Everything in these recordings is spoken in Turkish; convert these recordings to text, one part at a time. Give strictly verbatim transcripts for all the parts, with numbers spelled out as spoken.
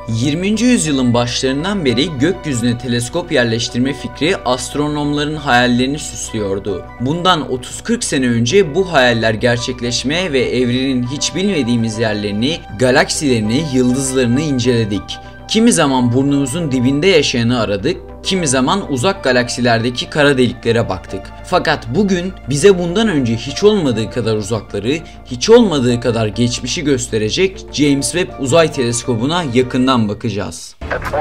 yirminci yüzyılın başlarından beri gökyüzüne teleskop yerleştirme fikri astronomların hayallerini süslüyordu. Bundan otuz kırk sene önce bu hayaller gerçekleşmeye ve evrenin hiç bilmediğimiz yerlerini, galaksilerini, yıldızlarını inceledik. Kimi zaman burnumuzun dibinde yaşayanı aradık, kimi zaman uzak galaksilerdeki kara deliklere baktık. Fakat bugün bize bundan önce hiç olmadığı kadar uzakları, hiç olmadığı kadar geçmişi gösterecek James Webb Uzay Teleskobu'na yakından bakacağız.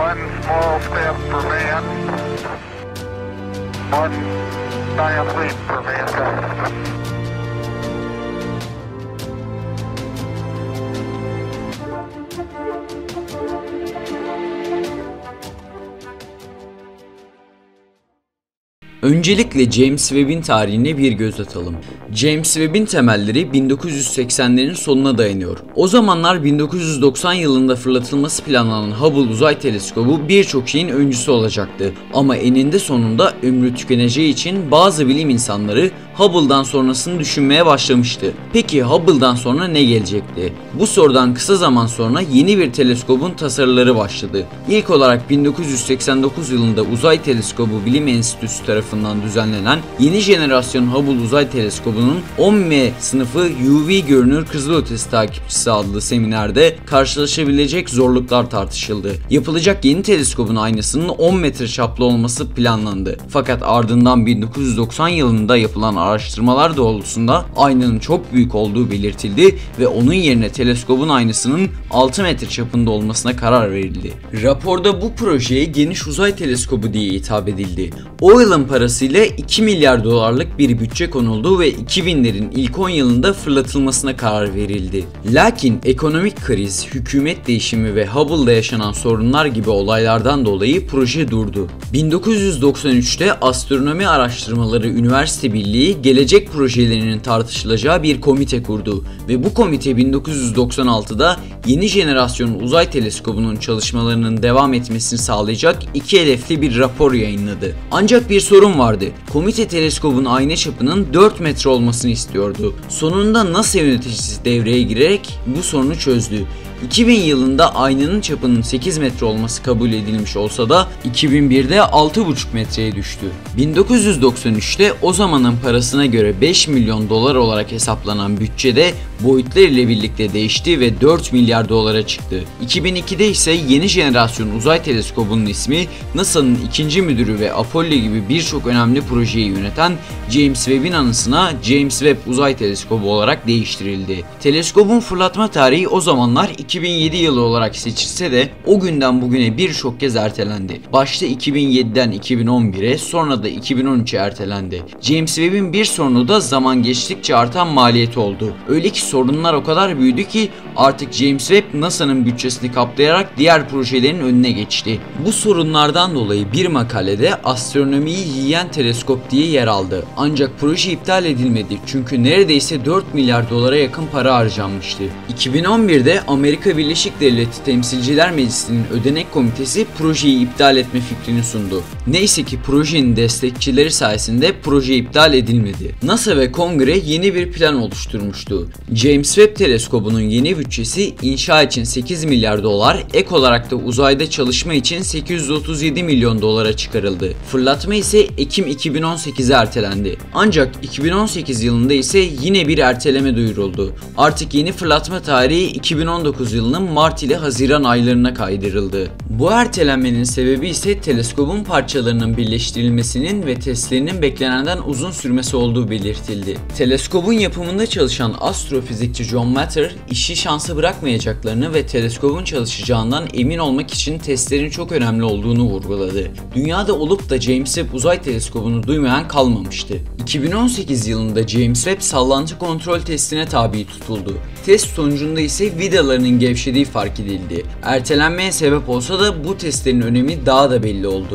Öncelikle James Webb'in tarihine bir göz atalım. James Webb'in temelleri bin dokuz yüz seksenlerin sonuna dayanıyor. O zamanlar bin dokuz yüz doksan yılında fırlatılması planlanan Hubble Uzay Teleskobu birçok şeyin öncüsü olacaktı. Ama eninde sonunda ömrü tükeneceği için bazı bilim insanları Hubble'dan sonrasını düşünmeye başlamıştı. Peki Hubble'dan sonra ne gelecekti? Bu sorudan kısa zaman sonra yeni bir teleskobun tasarıları başladı. İlk olarak bin dokuz yüz seksen dokuz yılında Uzay Teleskobu Bilim Enstitüsü tarafından düzenlenen yeni jenerasyon Hubble Uzay Teleskobu'nun on M sınıfı U V görünür kızılötesi takipçisi adlı seminerde karşılaşabilecek zorluklar tartışıldı. Yapılacak yeni teleskobun aynasının on metre çaplı olması planlandı. Fakat ardından bin dokuz yüz doksan yılında yapılan araştırmalar doğrultusunda aynanın çok büyük olduğu belirtildi ve onun yerine teleskobun aynasının altı metre çapında olmasına karar verildi. Raporda bu projeye Geniş Uzay Teleskobu diye hitap edildi. O yılın parasıyla iki milyar dolarlık bir bütçe konuldu ve iki binlerin ilk on yılında fırlatılmasına karar verildi. Lakin ekonomik kriz, hükümet değişimi ve Hubble'da yaşanan sorunlar gibi olaylardan dolayı proje durdu. bin dokuz yüz doksan üçte Astronomi Araştırmaları Üniversite Birliği gelecek projelerinin tartışılacağı bir komite kurdu ve bu komite bin dokuz yüz doksan altıda yeni jenerasyon uzay teleskobunun çalışmalarının devam etmesini sağlayacak iki hedefli bir rapor yayınladı. Ancak bir sorun vardı. Komite teleskobun ayna çapının dört metre olmasını istiyordu. Sonunda NASA yöneticisi devreye girerek bu sorunu çözdü. iki bin yılında aynanın çapının sekiz metre olması kabul edilmiş olsa da iki bin birde altı buçuk metreye düştü. bin dokuz yüz doksan üçte o zamanın parasına göre beş milyon dolar olarak hesaplanan bütçede boyutlar ile birlikte değişti ve dört milyar dolara çıktı. iki bin ikide ise yeni jenerasyon uzay teleskobunun ismi NASA'nın ikinci müdürü ve Apollo gibi birçok önemli projeyi yöneten James Webb'in anısına James Webb Uzay Teleskobu olarak değiştirildi. Teleskobun fırlatma tarihi o zamanlar iki bin yedi yılı olarak seçilse de o günden bugüne birçok kez ertelendi. Başta iki bin yediden iki bin on bire, sonra da iki bin on üçe ertelendi. James Webb'in bir sorunu da zaman geçtikçe artan maliyeti oldu. Öyle ki sorunlar o kadar büyüdü ki artık James Webb NASA'nın bütçesini kaplayarak diğer projelerin önüne geçti. Bu sorunlardan dolayı bir makalede astronomiyi yiyen teleskop diye yer aldı. Ancak proje iptal edilmedi çünkü neredeyse dört milyar dolara yakın para harcanmıştı. iki bin on birde Amerika Birleşik Devletleri Temsilciler Meclisi'nin ödenek komitesi projeyi iptal etme fikrini sundu. Neyse ki projenin destekçileri sayesinde proje iptal edilmedi. NASA ve Kongre yeni bir plan oluşturmuştu. James Webb Teleskobu'nun yeni bütçesi inşa için sekiz milyar dolar, ek olarak da uzayda çalışma için sekiz yüz otuz yedi milyon dolara çıkarıldı. Fırlatma ise Ekim iki bin on sekize ertelendi. Ancak iki bin on sekiz yılında ise yine bir erteleme duyuruldu. Artık yeni fırlatma tarihi iki bin on dokuz yılının Mart ile Haziran aylarına kaydırıldı. Bu ertelenmenin sebebi ise teleskobun parçalarının birleştirilmesinin ve testlerinin beklenenden uzun sürmesi olduğu belirtildi. Teleskobun yapımında çalışan astrofizikçi John Matter, işi şansa bırakmayacaklarını ve teleskobun çalışacağından emin olmak için testlerin çok önemli olduğunu vurguladı. Dünyada olup da James Webb Uzay Teleskobu'nu duymayan kalmamıştı. iki bin on sekiz yılında James Webb sallantı kontrol testine tabi tutuldu. Test sonucunda ise vidalarının gevşediği fark edildi. Ertelenmeye sebep olsa da bu testlerin önemi daha da belli oldu.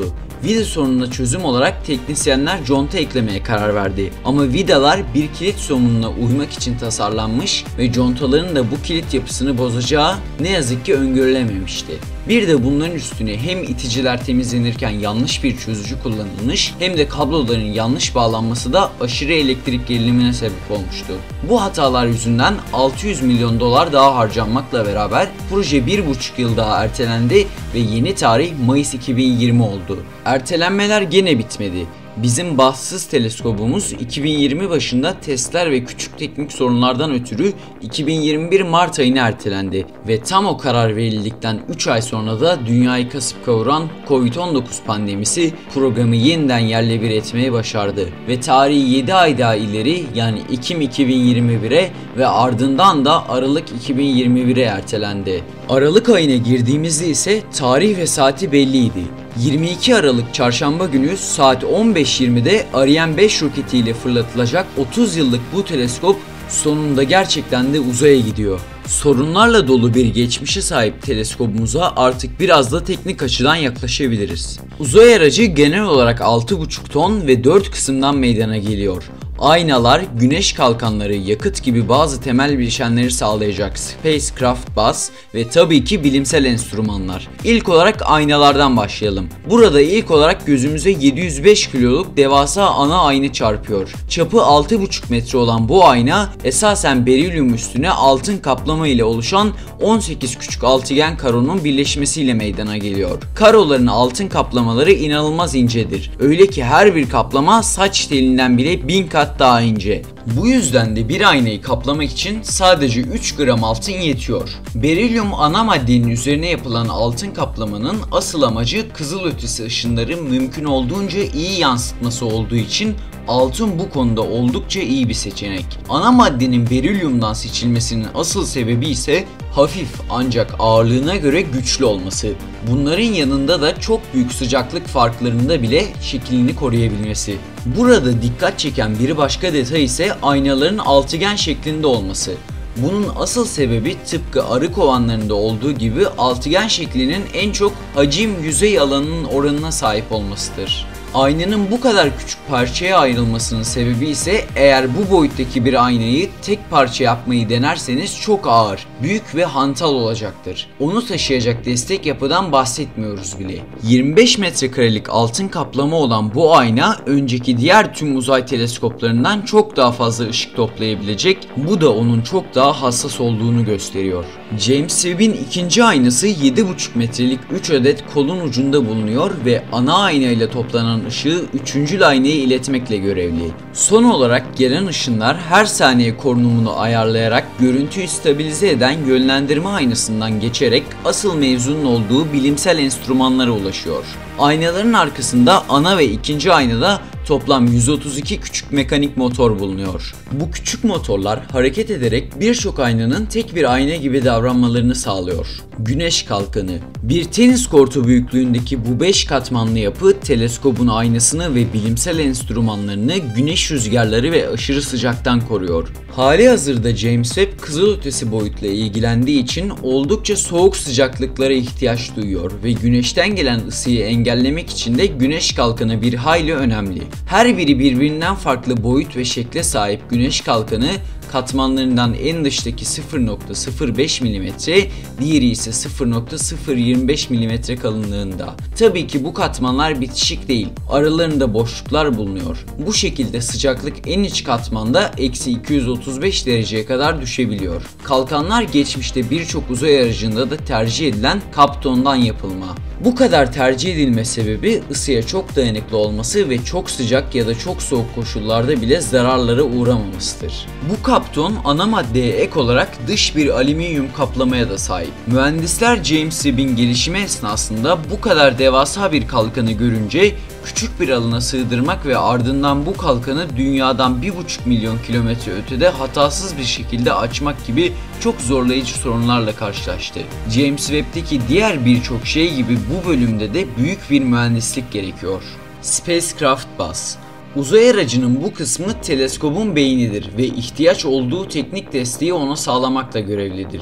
Vida sorununa çözüm olarak teknisyenler conta eklemeye karar verdi. Ama vidalar bir kilit somununa uymak için tasarlanmış ve contaların da bu kilit yapısını bozacağı ne yazık ki öngörülememişti. Bir de bunların üstüne hem iticiler temizlenirken yanlış bir çözücü kullanılmış hem de kabloların yanlış bağlanması da aşırı elektrik gerilimine sebep olmuştu. Bu hatalar yüzünden altı yüz milyon dolar daha harcanmakla beraber proje bir buçuk yıl daha ertelendi ve yeni tarih Mayıs iki bin yirmi oldu. Ertelenmeler gene bitmedi. Bizim bahtsız teleskobumuz iki bin yirmi başında testler ve küçük teknik sorunlardan ötürü iki bin yirmi bir Mart ayına ertelendi ve tam o karar verildikten üç ay sonra da dünyayı kasıp kavuran Covid on dokuz pandemisi programı yeniden yerle bir etmeyi başardı ve tarihi yedi ay daha ileri, yani Ekim iki bin yirmi bire ve ardından da Aralık iki bin yirmi bire ertelendi. Aralık ayına girdiğimizde ise tarih ve saati belliydi. yirmi iki Aralık Çarşamba günü saat on beş yirmide Ariane beş roketiyle fırlatılacak otuz yıllık bu teleskop sonunda gerçekten de uzaya gidiyor. Sorunlarla dolu bir geçmişe sahip teleskopumuza artık biraz da teknik açıdan yaklaşabiliriz. Uzay aracı genel olarak altı buçuk ton ve dört kısımdan meydana geliyor. Aynalar, güneş kalkanları, yakıt gibi bazı temel bileşenleri sağlayacak Spacecraft Bus ve tabii ki bilimsel enstrümanlar. İlk olarak aynalardan başlayalım. Burada ilk olarak gözümüze yedi yüz beş kiloluk devasa ana ayna çarpıyor. Çapı altı buçuk metre olan bu ayna esasen berilyum üstüne altın kaplama ile oluşan on sekiz küçük altıgen karonun birleşmesiyle meydana geliyor. Karoların altın kaplamaları inanılmaz incedir. Öyle ki her bir kaplama saç telinden bile bin kat daha ince. Bu yüzden de bir aynayı kaplamak için sadece üç gram altın yetiyor. Berilyum ana maddenin üzerine yapılan altın kaplamanın asıl amacı kızılötesi ışınları mümkün olduğunca iyi yansıtması olduğu için altın bu konuda oldukça iyi bir seçenek. Ana maddenin berilyumdan seçilmesinin asıl sebebi ise hafif ancak ağırlığına göre güçlü olması. Bunların yanında da çok büyük sıcaklık farklarında bile şeklini koruyabilmesi. Burada dikkat çeken bir başka detay ise aynaların altıgen şeklinde olması. Bunun asıl sebebi tıpkı arı kovanlarında olduğu gibi altıgen şeklinin en çok hacim yüzey alanının oranına sahip olmasıdır. Aynanın bu kadar küçük parçaya ayrılmasının sebebi ise eğer bu boyuttaki bir aynayı tek parça yapmayı denerseniz çok ağır, büyük ve hantal olacaktır. Onu taşıyacak destek yapıdan bahsetmiyoruz bile. yirmi beş metrekarelik altın kaplama olan bu ayna önceki diğer tüm uzay teleskoplarından çok daha fazla ışık toplayabilecek, bu da onun çok daha hassas olduğunu gösteriyor. James Webb'in ikinci aynası yedi buçuk metrelik üç adet kolun ucunda bulunuyor ve ana ayna ile toplanan ışığı üçüncü aynaya iletmekle görevli. Son olarak gelen ışınlar her saniye korunumunu ayarlayarak görüntüyü stabilize eden yönlendirme aynasından geçerek asıl mevzunun olduğu bilimsel enstrümanlara ulaşıyor. Aynaların arkasında ana ve ikinci aynada toplam yüz otuz iki küçük mekanik motor bulunuyor. Bu küçük motorlar hareket ederek birçok aynanın tek bir ayna gibi davranmalarını sağlıyor. Güneş kalkanı. Bir tenis kortu büyüklüğündeki bu beş katmanlı yapı teleskobun aynasını ve bilimsel enstrümanlarını güneş rüzgarları ve aşırı sıcaktan koruyor. Hali hazırda James Webb kızılötesi boyutla ilgilendiği için oldukça soğuk sıcaklıklara ihtiyaç duyuyor ve güneşten gelen ısıyı engellemek için de güneş kalkanı bir hayli önemli. Her biri birbirinden farklı boyut ve şekle sahip güneş kalkanı katmanlarından en dıştaki sıfır nokta sıfır beş milimetre, diğeri ise sıfır nokta sıfır yirmi beş milimetre kalınlığında. Tabii ki bu katmanlar bitişik değil, aralarında boşluklar bulunuyor. Bu şekilde sıcaklık en iç katmanda eksi iki yüz otuz beş dereceye kadar düşebiliyor. Kalkanlar geçmişte birçok uzay aracında da tercih edilen kaptondan yapılma. Bu kadar tercih edilme sebebi ısıya çok dayanıklı olması ve çok sıcak ya da çok soğuk koşullarda bile zararlara uğramamasıdır. Bu kapton ana maddeye ek olarak dış bir alüminyum kaplamaya da sahip. Mühendisler James Webb'in gelişimi esnasında bu kadar devasa bir kalkanı görünce küçük bir alana sığdırmak ve ardından bu kalkanı dünyadan bir buçuk milyon kilometre ötede hatasız bir şekilde açmak gibi çok zorlayıcı sorunlarla karşılaştı. James Webb'teki diğer birçok şey gibi bu bölümde de büyük bir mühendislik gerekiyor. Spacecraft Bus. Uzay aracının bu kısmı teleskobun beynidir ve ihtiyaç olduğu teknik desteği ona sağlamakla görevlidir.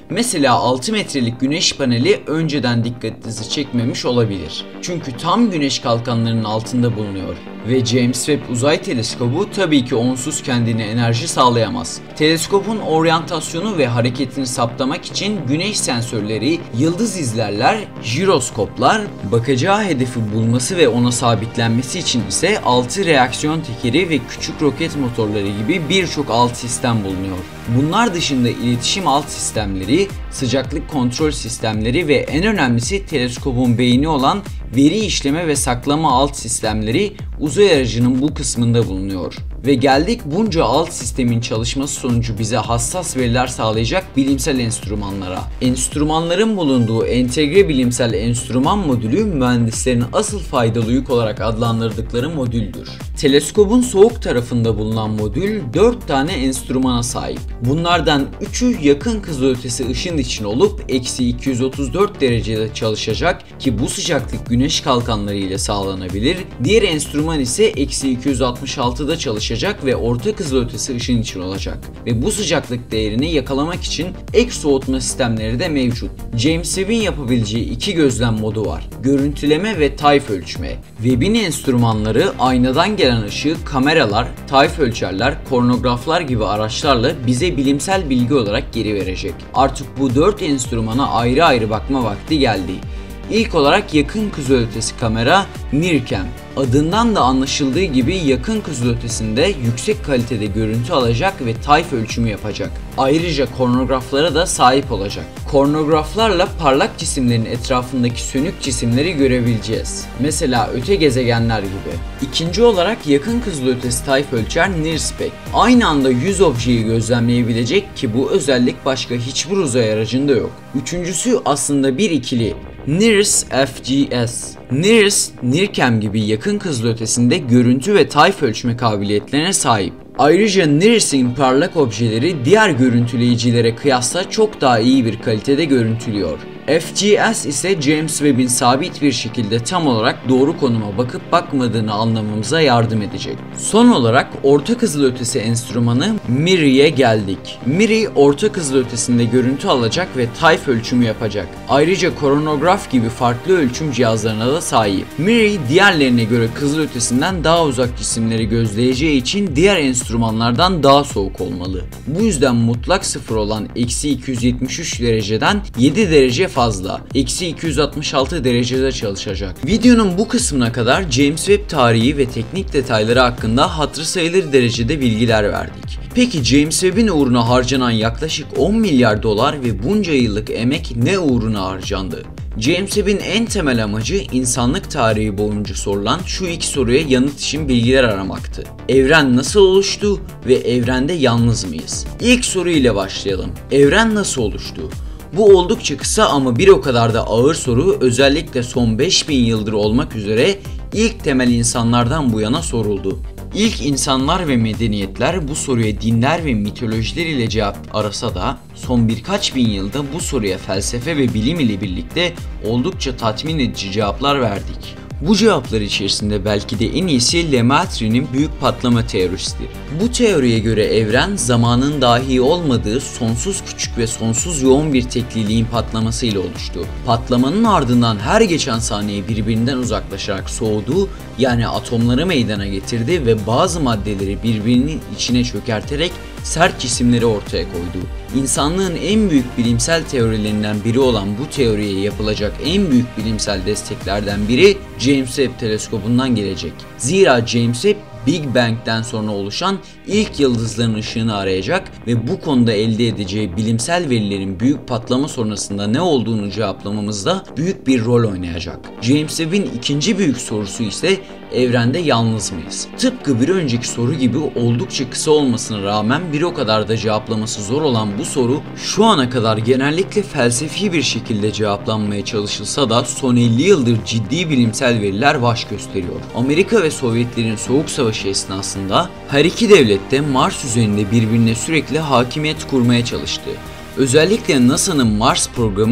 Mesela altı metrelik güneş paneli önceden dikkatinizi çekmemiş olabilir. Çünkü tam güneş kalkanlarının altında bulunuyor. Ve James Webb Uzay Teleskobu tabii ki onsuz kendine enerji sağlayamaz. Teleskopun oryantasyonu ve hareketini saptamak için güneş sensörleri, yıldız izlerler, jiroskoplar, bakacağı hedefi bulması ve ona sabitlenmesi için ise altı reaksiyon tekeri ve küçük roket motorları gibi birçok alt sistem bulunuyor. Bunlar dışında iletişim alt sistemleri, sıcaklık kontrol sistemleri ve en önemlisi teleskopun beyni olan veri işleme ve saklama alt sistemleri uzay aracının bu kısmında bulunuyor. Ve geldik bunca alt sistemin çalışması sonucu bize hassas veriler sağlayacak bilimsel enstrümanlara. Enstrümanların bulunduğu entegre bilimsel enstrüman modülü mühendislerin asıl faydalı yük olarak adlandırdıkları modüldür. Teleskopun soğuk tarafında bulunan modül dört tane enstrümana sahip. Bunlardan üçü yakın kızılötesi ışın için olup eksi iki yüz otuz dört derecede çalışacak ki bu sıcaklık güneş kalkanları ile sağlanabilir. Diğer enstrüman ise eksi iki yüz altmış altıda çalışacak ve orta kızılötesi ışın için olacak. Ve bu sıcaklık değerini yakalamak için ek soğutma sistemleri de mevcut. James Webb'in yapabileceği iki gözlem modu var. Görüntüleme ve tayf ölçme. Webb'in enstrümanları aynadan gelen ışığı kameralar, tayf ölçerler, kornograflar gibi araçlarla bize bilimsel bilgi olarak geri verecek. Artık bu dört enstrümana ayrı ayrı bakma vakti geldi. İlk olarak yakın kızılötesi kamera NIRCam. Adından da anlaşıldığı gibi yakın kızılötesinde yüksek kalitede görüntü alacak ve tayf ölçümü yapacak. Ayrıca kornograflara da sahip olacak. Kornograflarla parlak cisimlerin etrafındaki sönük cisimleri görebileceğiz. Mesela öte gezegenler gibi. İkinci olarak yakın kızılötesi tayf ölçer NIRSpec. Aynı anda yüz objeyi gözlemleyebilecek ki bu özellik başka hiçbir uzay aracında yok. Üçüncüsü aslında bir ikili. NIRS F G S. NIRS, NIRCam gibi yakın kızılötesinde görüntü ve tayf ölçme kabiliyetlerine sahip. Ayrıca NIRS'in parlak objeleri diğer görüntüleyicilere kıyasla çok daha iyi bir kalitede görüntülüyor. F G S ise James Webb'in sabit bir şekilde tam olarak doğru konuma bakıp bakmadığını anlamamıza yardım edecek. Son olarak orta kızılötesi enstrümanı MIRI'ye geldik. MIRI orta kızılötesinde görüntü alacak ve tayf ölçümü yapacak. Ayrıca koronograf gibi farklı ölçüm cihazlarına da sahip. MIRI diğerlerine göre kızılötesinden daha uzak cisimleri gözleyeceği için diğer enstrümanlardan daha soğuk olmalı. Bu yüzden mutlak sıfır olan eksi iki yüz yetmiş üç dereceden yedi derece fazla, eksi iki yüz altmış altı derecede çalışacak. Videonun bu kısmına kadar James Webb tarihi ve teknik detayları hakkında hatırı sayılır derecede bilgiler verdik. Peki James Webb'in uğruna harcanan yaklaşık on milyar dolar ve bunca yıllık emek ne uğruna harcandı? James Webb'in en temel amacı insanlık tarihi boyunca sorulan şu iki soruya yanıt için bilgiler aramaktı. Evren nasıl oluştu ve evrende yalnız mıyız? İlk soru ile başlayalım. Evren nasıl oluştu? Bu oldukça kısa ama bir o kadar da ağır soru özellikle son beş bin yıldır olmak üzere ilk temel insanlardan bu yana soruldu. İlk insanlar ve medeniyetler bu soruya dinler ve mitolojiler ile cevap arasa da son birkaç bin yılda bu soruya felsefe ve bilim ile birlikte oldukça tatmin edici cevaplar verdik. Bu cevaplar içerisinde belki de en iyisi Lemaitre'nin büyük patlama teorisidir. Bu teoriye göre evren zamanın dahi olmadığı sonsuz küçük ve sonsuz yoğun bir tekliliğin patlamasıyla oluştu. Patlamanın ardından her geçen saniye birbirinden uzaklaşarak soğudu, yani atomları meydana getirdi ve bazı maddeleri birbirinin içine çökerterek sert cisimleri ortaya koydu. İnsanlığın en büyük bilimsel teorilerinden biri olan bu teoriye yapılacak en büyük bilimsel desteklerden biri James Webb teleskobundan gelecek. Zira James Webb Big Bang'den sonra oluşan ilk yıldızların ışığını arayacak ve bu konuda elde edeceği bilimsel verilerin büyük patlama sonrasında ne olduğunu cevaplamamızda büyük bir rol oynayacak. James Webb'in ikinci büyük sorusu ise evrende yalnız mıyız? Tıpkı bir önceki soru gibi oldukça kısa olmasına rağmen bir o kadar da cevaplaması zor olan bu soru şu ana kadar genellikle felsefi bir şekilde cevaplanmaya çalışılsa da son elli yıldır ciddi bilimsel veriler baş gösteriyor. Amerika ve Sovyetlerin Soğuk Savaşı esnasında her iki devlet de Mars üzerinde birbirine sürekli hakimiyet kurmaya çalıştı. Özellikle NASA'nın Mars programı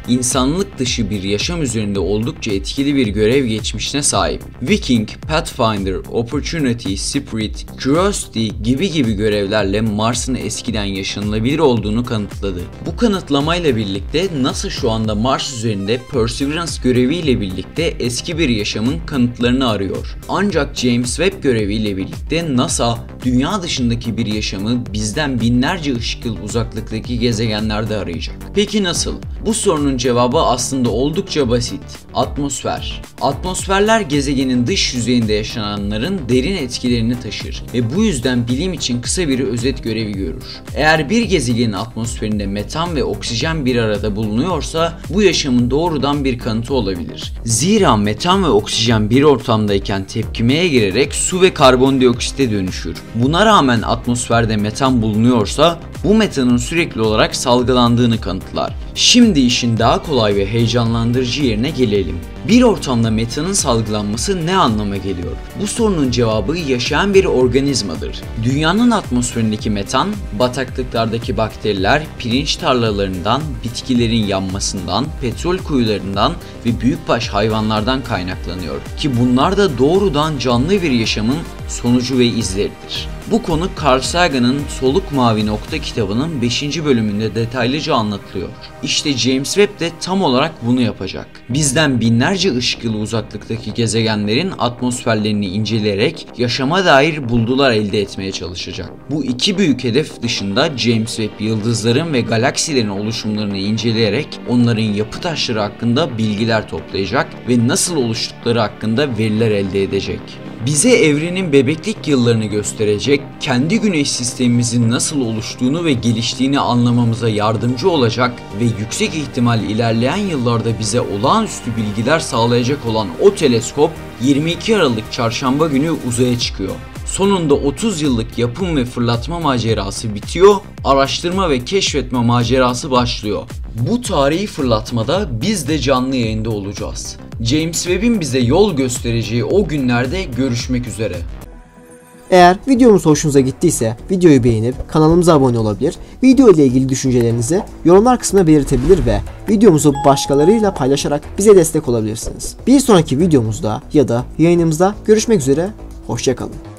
insanlık dışı bir yaşam üzerinde oldukça etkili bir görev geçmişine sahip. Viking, Pathfinder, Opportunity, Spirit, Curiosity gibi gibi görevlerle Mars'ın eskiden yaşanılabilir olduğunu kanıtladı. Bu kanıtlamayla birlikte NASA şu anda Mars üzerinde Perseverance göreviyle birlikte eski bir yaşamın kanıtlarını arıyor. Ancak James Webb göreviyle birlikte NASA dünya dışındaki bir yaşamı bizden binlerce ışık yıl uzaklıktaki gezegenlerde arayacak. Peki nasıl? Bu sorunun cevabı aslında oldukça basit. Atmosfer. Atmosferler gezegenin dış yüzeyinde yaşananların derin etkilerini taşır ve bu yüzden bilim için kısa bir özet görevi görür. Eğer bir gezegenin atmosferinde metan ve oksijen bir arada bulunuyorsa bu yaşamın doğrudan bir kanıtı olabilir. Zira metan ve oksijen bir ortamdayken tepkimeye girerek su ve karbondioksite dönüşür. Buna rağmen atmosferde metan bulunuyorsa bu metanın sürekli olarak salgılandığını kanıtlar. Şimdi işin daha kolay ve heyecanlandırıcı yerine gelelim. Bir ortamda metanın salgılanması ne anlama geliyor? Bu sorunun cevabı yaşayan bir organizmadır. Dünyanın atmosferindeki metan, bataklıklardaki bakteriler, pirinç tarlalarından, bitkilerin yanmasından, petrol kuyularından ve büyükbaş hayvanlardan kaynaklanıyor. Ki bunlar da doğrudan canlı bir yaşamın sonucu ve izleridir. Bu konu Carl Sagan'ın Soluk Mavi Nokta kitabının beşinci bölümünde detaylıca anlatılıyor. İşte James Webb de tam olarak bunu yapacak. Bizden binlerce ışık yılı uzaklıktaki gezegenlerin atmosferlerini inceleyerek yaşama dair bulgular elde etmeye çalışacak. Bu iki büyük hedef dışında James Webb yıldızların ve galaksilerin oluşumlarını inceleyerek onların yapı taşları hakkında bilgiler toplayacak ve nasıl oluştukları hakkında veriler elde edecek. Bize evrenin bebeklik yıllarını gösterecek, kendi güneş sistemimizin nasıl oluştuğunu ve geliştiğini anlamamıza yardımcı olacak ve yüksek ihtimal ilerleyen yıllarda bize olağanüstü bilgiler sağlayacak olan o teleskop yirmi iki Aralık Çarşamba günü uzaya çıkıyor. Sonunda otuz yıllık yapım ve fırlatma macerası bitiyor, araştırma ve keşfetme macerası başlıyor. Bu tarihi fırlatmada biz de canlı yayında olacağız. James Webb'in bize yol göstereceği o günlerde görüşmek üzere. Eğer videomuz hoşunuza gittiyse videoyu beğenip kanalımıza abone olabilir, video ile ilgili düşüncelerinizi yorumlar kısmına belirtebilir ve videomuzu başkalarıyla paylaşarak bize destek olabilirsiniz. Bir sonraki videomuzda ya da yayınımızda görüşmek üzere, hoşça kalın.